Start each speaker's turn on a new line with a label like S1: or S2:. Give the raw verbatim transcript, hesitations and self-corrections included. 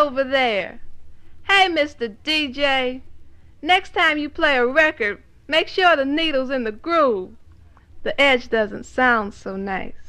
S1: over there. Hey, Mister D J, next time you play a record, make sure the needle's in the groove. The edge doesn't sound so nice.